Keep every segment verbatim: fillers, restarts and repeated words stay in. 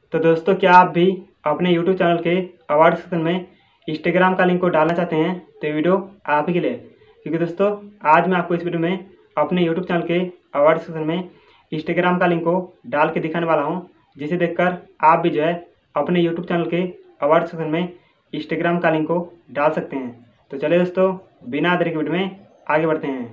तो दोस्तों, क्या आप भी अपने यूट्यूब चैनल के अवार्ड सेक्शन में इंस्टाग्राम का लिंक को डालना चाहते हैं? तो ये वीडियो आप ही के लिए, क्योंकि दोस्तों आज मैं आपको इस वीडियो में अपने यूट्यूब चैनल के अवार्ड सेक्शन में इंस्टाग्राम का लिंक को डाल के दिखाने वाला हूँ, जिसे देखकर आप भी जो है अपने यूट्यूब चैनल के अवार्ड सेक्शन में इंस्टाग्राम का लिंक को डाल सकते हैं। तो चलिए दोस्तों, बिना देरी के वीडियो में आगे बढ़ते हैं।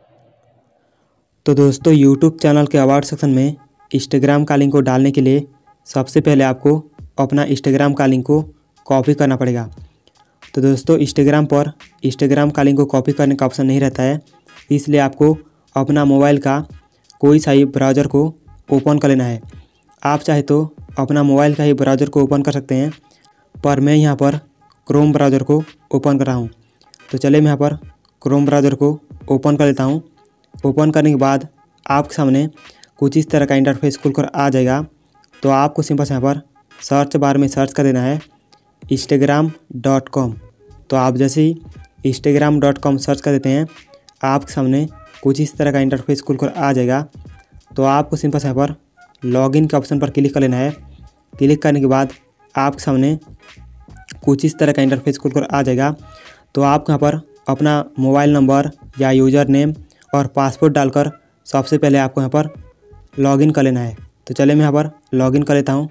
तो दोस्तों, यूट्यूब चैनल के अवार्ड सेक्शन में इंस्टाग्राम का लिंक को डालने के लिए सबसे पहले आपको अपना इंस्टाग्राम का लिंक को कॉपी करना पड़ेगा। तो दोस्तों, इंस्टाग्राम पर इंस्टाग्राम का लिंक को कॉपी करने का ऑप्शन नहीं रहता है, इसलिए आपको अपना मोबाइल का कोई सा ही ब्राउज़र को ओपन कर लेना है। आप चाहे तो अपना मोबाइल का ही ब्राउज़र को ओपन कर सकते हैं, पर मैं यहाँ पर क्रोम ब्राउज़र को ओपन कर रहा हूँ। तो चलिए मैं यहाँ पर क्रोम ब्राउज़र को ओपन कर लेता हूँ। ओपन करने के बाद आपके सामने कुछ इस तरह का इंटरफेस खुलकर आ जाएगा। तो आपको सिंपल से यहाँ पर सर्च बार में सर्च कर देना है इंस्टाग्राम डॉट कॉम। तो आप जैसे ही इंस्टाग्राम डॉट कॉम सर्च कर देते हैं, आपके सामने कुछ इस तरह का इंटरफेस खुलकर आ जाएगा। तो आपको सिंपल से यहाँ पर लॉगिन के ऑप्शन पर क्लिक कर लेना है। क्लिक करने के बाद आपके सामने कुछ इस तरह का इंटरफेस खुलकर आ जाएगा। तो आपको यहाँ पर अपना मोबाइल नंबर या यूज़र नेम और पासवर्ड डालकर सबसे पहले आपको यहाँ पर लॉगिन कर लेना है। तो चलिए मैं यहाँ पर लॉगिन कर लेता हूँ।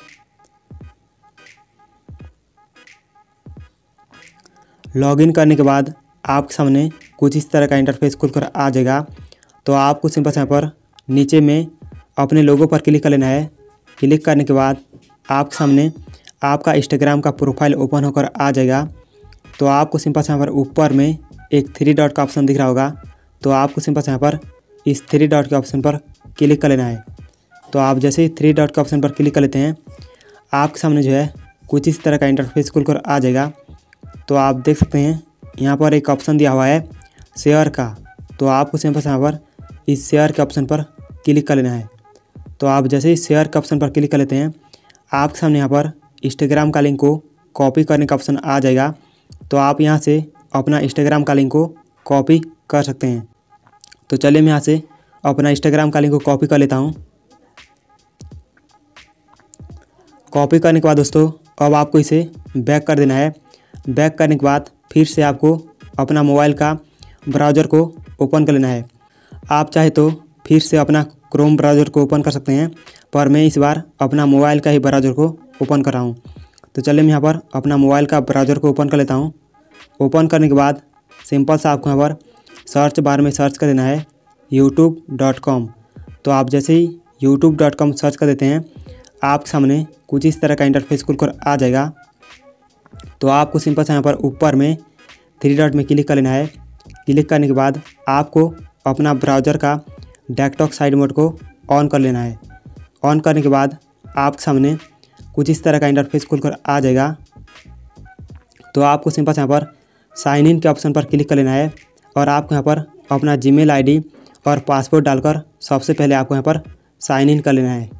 लॉगिन करने के बाद आपके सामने कुछ इस तरह का इंटरफेस खुलकर आ जाएगा। तो आपको सिंपल से यहाँ पर नीचे में अपने लोगो पर क्लिक कर लेना है। क्लिक करने के बाद आपके सामने आपका इंस्टाग्राम का प्रोफाइल ओपन होकर आ जाएगा। तो आपको सिंपल से यहाँ पर ऊपर में एक थ्री डॉट का ऑप्शन दिख रहा होगा। तो आपको सिंपल से यहाँ पर इस थ्री डॉट के ऑप्शन पर क्लिक कर लेना है। तो आप जैसे ही थ्री डॉट के ऑप्शन पर क्लिक कर लेते हैं, आपके सामने जो है कुछ इस तरह का इंटरफेस खुलकर आ जाएगा। तो आप देख सकते हैं यहाँ पर एक ऑप्शन दिया हुआ है शेयर का। तो आपको सिंपल से यहाँ पर इस शेयर के ऑप्शन पर क्लिक कर लेना है। तो आप जैसे ही शेयर के ऑप्शन पर क्लिक कर लेते हैं, आपके सामने यहाँ पर इंस्टाग्राम का लिंक को कॉपी करने का ऑप्शन आ जाएगा। तो आप यहाँ से अपना इंस्टाग्राम का लिंक को कॉपी कर सकते हैं। तो चलिए मैं यहाँ से अपना इंस्टाग्राम का लिंक को कॉपी कर लेता हूँ। कॉपी करने के बाद दोस्तों, अब आपको इसे बैक कर देना है। बैक करने के बाद फिर से आपको अपना मोबाइल का ब्राउज़र को ओपन कर लेना है। आप चाहे तो फिर से अपना क्रोम ब्राउज़र को ओपन कर सकते हैं, पर मैं इस बार अपना मोबाइल का ही ब्राउज़र को ओपन कर रहा हूँ। तो चलिए मैं यहाँ पर अपना मोबाइल का ब्राउज़र को ओपन कर लेता हूँ। ओपन करने के बाद सिंपल सा आपको यहाँ पर सर्च बार में सर्च कर देना है यूट्यूब डॉट कॉम। तो आप जैसे ही यूट्यूब डॉट कॉम सर्च कर देते हैं, आपके सामने कुछ इस तरह का इंटरफेस खुलकर आ जाएगा। तो आपको सिंपल से यहाँ पर ऊपर में थ्री डॉट में क्लिक कर लेना है। क्लिक करने के बाद आपको अपना ब्राउज़र का डेस्कटॉप साइड मोड को ऑन कर लेना है। ऑन करने के बाद आपके सामने कुछ इस तरह का इंटरफेस खुलकर आ जाएगा। तो आपको सिंपल से यहाँ पर साइन इन के ऑप्शन पर क्लिक कर लेना है और आपको यहाँ पर अपना जीमेल आईडी और पासवर्ड डालकर सबसे पहले आपको यहाँ पर साइन इन कर लेना है।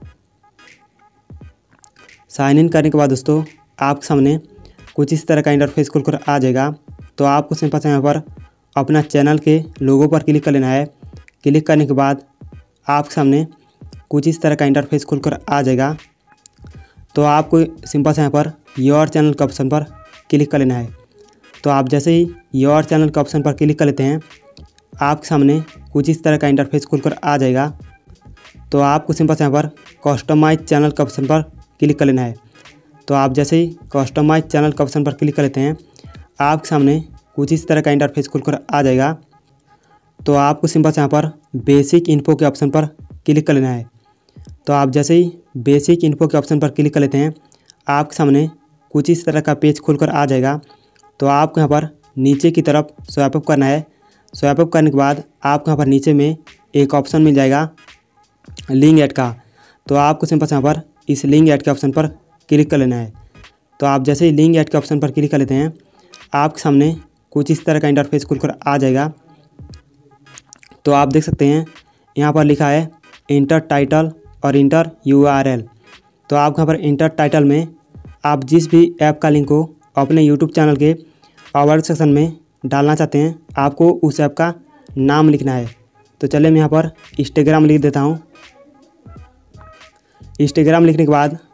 साइन इन करने के बाद दोस्तों, आपके सामने कुछ इस तरह का इंटरफेस खुलकर आ जाएगा। तो आपको सिंपल से यहाँ पर अपना चैनल के लोगो पर क्लिक कर लेना है। क्लिक करने के बाद आपके सामने कुछ इस तरह का इंटरफेस खुलकर आ जाएगा। तो आपको सिंपल से यहाँ पर योर चैनल के ऑप्शन पर क्लिक कर लेना है। तो आप जैसे ही योर चैनल के ऑप्शन पर क्लिक कर लेते हैं, आपके सामने कुछ इस तरह का इंटरफेस खुलकर आ जाएगा। तो आपको सिंपल से यहाँ पर कस्टमाइज चैनल के ऑप्शन पर क्लिक कर लेना है। तो आप जैसे ही कस्टमाइज चैनल के ऑप्शन पर क्लिक कर लेते हैं, आपके सामने कुछ इस तरह का इंटरफेस खुलकर आ जाएगा। तो आपको सिंपल से यहाँ पर बेसिक इन्फो के ऑप्शन पर क्लिक कर लेना है। तो आप जैसे ही बेसिक इन्फो के ऑप्शन पर क्लिक कर लेते हैं, आपके सामने कुछ इस तरह का पेज खुलकर आ जाएगा। तो आपको यहाँ पर नीचे की तरफ स्वाइप अप करना है। स्वाइप अप करने के बाद आपको यहाँ पर नीचे में एक ऑप्शन मिल जाएगा लिंक ऐड का। तो आपको सिंपल से यहाँ पर इस लिंक ऐड के ऑप्शन पर क्लिक कर लेना है। तो आप जैसे ही लिंक ऐड के ऑप्शन पर क्लिक कर लेते हैं, आपके सामने कुछ इस तरह का इंटरफेस खुलकर आ जाएगा। तो आप देख सकते हैं यहाँ पर लिखा है इंटर टाइटल और इंटर यूआरएल। तो आप यहाँ पर इंटर टाइटल में आप जिस भी ऐप का लिंक को अपने यूट्यूब चैनल के अवार्ड सेक्शन में डालना चाहते हैं, आपको उस ऐप का नाम लिखना है। तो चलिए मैं यहाँ पर इंस्टाग्राम लिख देता हूँ। इंस्टाग्राम लिखने के बाद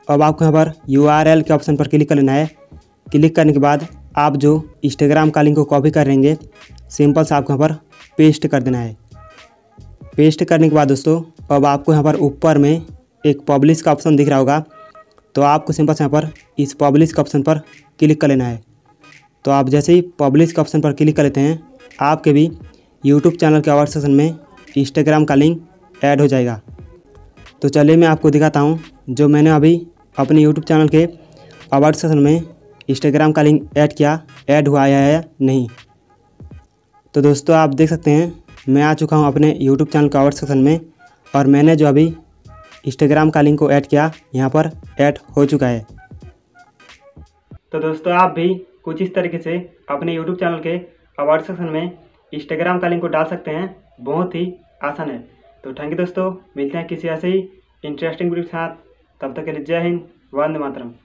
अब आपको यहाँ पर यू आर एल के ऑप्शन पर क्लिक कर लेना है। क्लिक करने के बाद आप जो इंस्टाग्राम का लिंक को कॉपी करेंगे सिंपल से आपको यहाँ पर पेस्ट कर देना है। पेस्ट करने के बाद दोस्तों अब आपको यहाँ पर ऊपर में एक पब्लिश का ऑप्शन दिख रहा होगा, तो आपको सिंपल से यहाँ पर इस पब्लिश के ऑप्शन पर क्लिक कर लेना है। तो आप जैसे ही पब्लिश के ऑप्शन पर क्लिक कर लेते हैं आपके भी यूट्यूब चैनल के अबाउट सेक्शन में इंस्टाग्राम का लिंक ऐड हो जाएगा। तो चलिए मैं आपको दिखाता हूँ जो मैंने अभी अपने यूट्यूब चैनल के अबाउट सेक्शन में इंस्टाग्राम का लिंक ऐड किया, ऐड हुआ है या नहीं। तो दोस्तों आप देख सकते हैं मैं आ चुका हूँ अपने यूट्यूब चैनल के अबाउट सेक्शन में और मैंने जो अभी इंस्टाग्राम का लिंक को ऐड किया यहाँ पर ऐड हो चुका है। तो दोस्तों आप भी कुछ इस तरीके से अपने यूट्यूब चैनल के अबाउट सेक्शन में इंस्टाग्राम का लिंक को डाल सकते हैं, बहुत ही आसान है। तो थैंक यू दोस्तों, मिलते हैं किसी ऐसे ही इंटरेस्टिंग वीडियो के साथ, तब तक के लिए जय हिंद, वंदे मातरम।